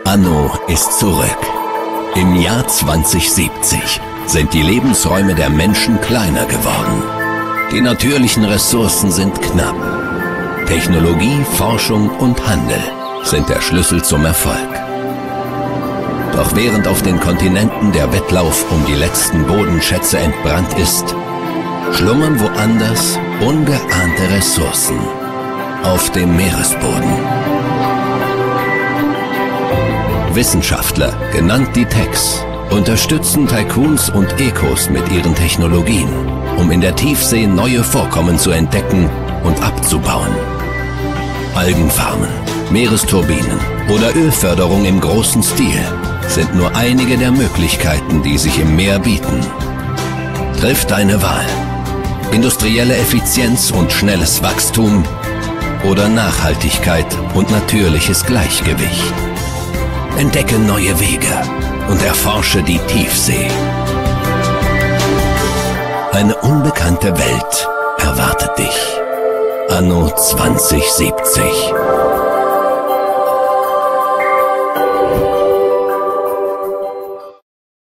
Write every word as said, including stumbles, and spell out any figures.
Anno ist zurück. Im Jahr zwanzig siebzig sind die Lebensräume der Menschen kleiner geworden. Die natürlichen Ressourcen sind knapp. Technologie, Forschung und Handel sind der Schlüssel zum Erfolg. Doch während auf den Kontinenten der Wettlauf um die letzten Bodenschätze entbrannt ist, schlummern woanders ungeahnte Ressourcen auf dem Meeresboden. Wissenschaftler, genannt die Techs, unterstützen Tycoons und Ecos mit ihren Technologien, um in der Tiefsee neue Vorkommen zu entdecken und abzubauen. Algenfarmen, Meeresturbinen oder Ölförderung im großen Stil sind nur einige der Möglichkeiten, die sich im Meer bieten. Triff deine Wahl. Industrielle Effizienz und schnelles Wachstum oder Nachhaltigkeit und natürliches Gleichgewicht. Entdecke neue Wege und erforsche die Tiefsee. Eine unbekannte Welt erwartet dich. Anno zwanzig siebzig.